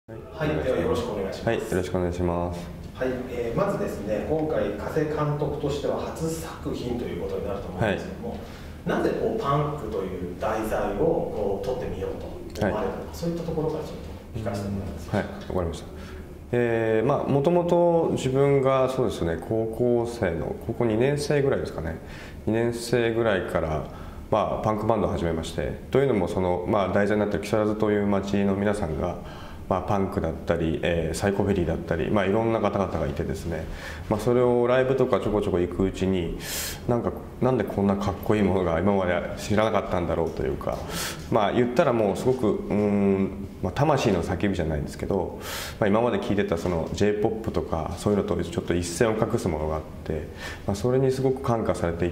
はい、ではよろしくお願いします。 はい、よろしくお願いします。 はい、まずですね、今回加瀬監督としては初作品ということになると思うんですけども、なぜパンクという題材を取ってみようと思われたのか、そういったところからちょっと聞かせてもらえますか。 はい、わかりました。もともと自分がそうですね、高校2年生ぐらいですかね、2年生ぐらいから、パンクバンドを始めまして、というのも題材になっている木更津という町の皆さんが、パンクだったり、サイコベリーだったり、いろんな方々がいてですね、それをライブとかちょこちょこ行くうちになんでこんなかっこいいものが今まで知らなかったんだろうというか、言ったらもうすごく魂の叫びじゃないんですけど、今まで聴いてたJ−POP とかそういうのとちょっと一線を画すものがあって、それにすごく感化されていって、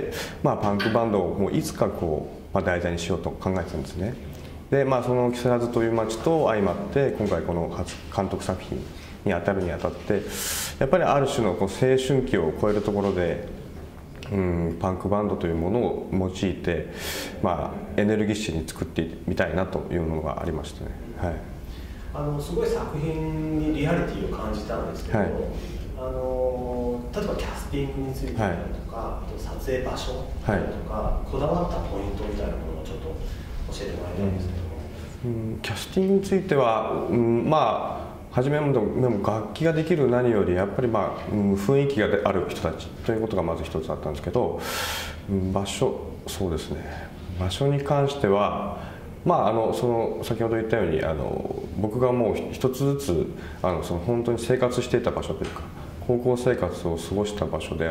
パンクバンドをもういつか題材にしようと考えてたんですね。でその木更津という町と相まって今回この初監督作品に当たるにあたってやっぱりある種の青春期を超えるところで、パンクバンドというものを用いて、エネルギッシュに作ってみたいなというものがありましたね。 はい、すごい作品にリアリティを感じたんですけど、はい、例えばキャスティングについてとか、はい、あと撮影場所とか、はい、こだわったポイントみたいなものをちょっと教えてもらいたいんですけど。 キャスティングについては、初めでも楽器ができる何よりやっぱり雰囲気がある人たちということがまず一つあったんですけど、そうですね、場所に関しては先ほど言ったように僕がもう一つずつ本当に生活していた場所というか高校生活を過ごした場所であって、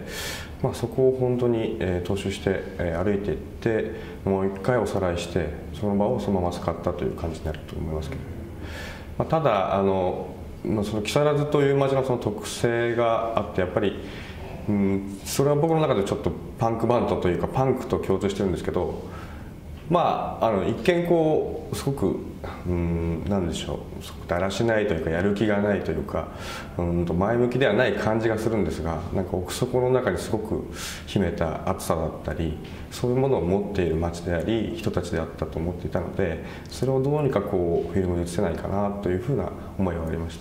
そこを本当に踏襲して歩いていってもう一回おさらいしてその場をそのまま使ったという感じになると思いますけど、ただその木更津という町の特性があってやっぱり、それは僕の中でちょっとパンクバンドというかパンクと共通してるんですけど、一見すごくなんでしょう、だらしないというかやる気がないというか前向きではない感じがするんですが、奥底の中にすごく秘めた熱さだったりそういうものを持っている街であり人たちであったと思っていたので、それをどうにかフィルムに映せないかなというふうな思いはありました。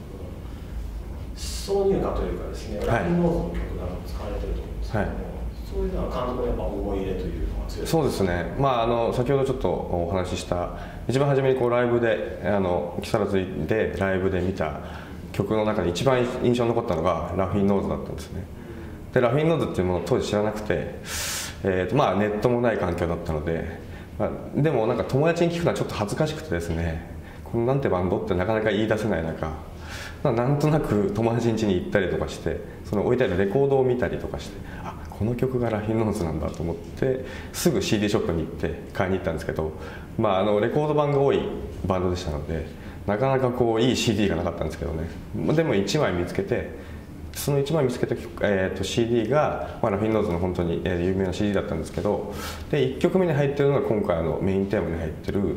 挿入歌というかですね、ラフィンノーズの曲が使われていると思うんですけども、そういうのは監督のやっぱ思い入れというのは強いですか？ そうですね、先ほどちょっとお話しした一番初めにライブで木更津でライブで見た曲の中で一番印象に残ったのがラフィンノーズだったんですね。でラフィンノーズっていうものを当時知らなくて、ネットもない環境だったので、でも友達に聞くのはちょっと恥ずかしくてですね、このなんてバンドってなかなか言い出せない中、なんとなく友達ん家に行ったりとかして置いてあるレコードを見たりとかして、この曲がラフィンノーズなんだと思ってすぐ CD ショップに行って買いに行ったんですけど、レコード版が多いバンドでしたのでなかなかいい CD がなかったんですけどね、でも1枚見つけて、その1枚見つけた、CD が、ラフィンノーズの本当に、有名な CD だったんですけど、で1曲目に入ってるのが今回メインテーマに入ってる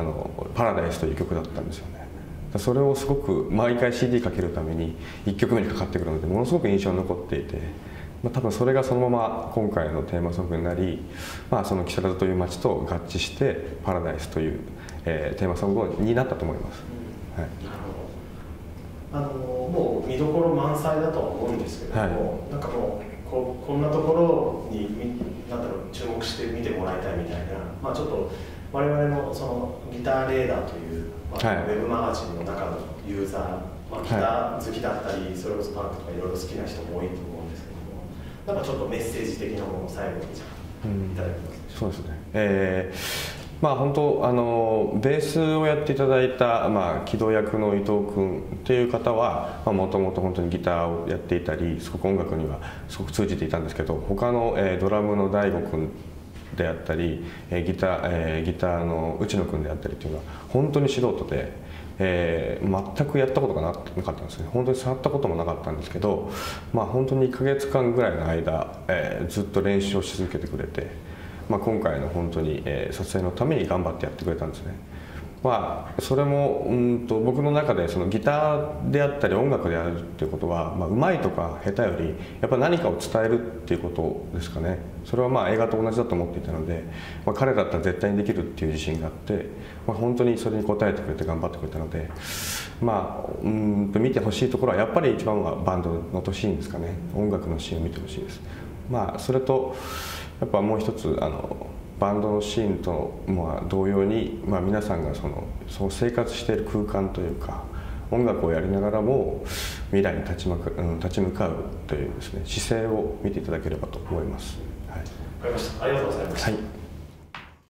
「パラダイス」という曲だったんですよね。それをすごく毎回 CD かけるために1曲目にかかってくるのでものすごく印象に残っていて、多分それがそのまま今回のテーマソングになり、その木更津という街と合致して「パラダイス」という、テーマソングになったと思います。はい、 なるほど。もう見どころ満載だとは思うんですけども、もうこんなところに注目して見てもらいたいみたいな、ちょっと我々のギターレーダーという、ウェブマガジンの中のユーザー、ギター好きだったり、それこそパンクとかいろいろ好きな人も多いと思うんですけども、ちょっとメッセージ的なものを最後にいただけますでしょうか。 そうですね。本当ベースをやっていただいた、木戸役の伊藤君っていう方はもともと本当にギターをやっていたりすごく音楽にはすごく通じていたんですけど、他の、ドラムの大悟君であったりギターの内野君であったりというのは本当に素人で、全くやったことがなかったんですね。本当に触ったこともなかったんですけど、本当に1ヶ月間ぐらいの間、ずっと練習をし続けてくれて、今回の本当に、撮影のために頑張ってやってくれたんですね。 まあそれも僕の中でそのギターであったり音楽であるっていうことは、まあ、上手いとか下手よりやっぱ何かを伝えるっていうことですかね。それはまあ映画と同じだと思っていたので、まあ、彼だったら絶対にできるっていう自信があって、まあ、本当にそれに応えてくれて頑張ってくれたので、まあ見てほしいところはやっぱり一番はバンドの音シーンですかね。音楽のシーンを見てほしいです。まあそれとやっぱもう一つバンドのシーンとまあ同様に、まあ、皆さんがその生活している空間というか音楽をやりながらも未来に立ち向かうというですね姿勢を見ていただければと思います。はい、 わかりました。ありがとうございました。 はい。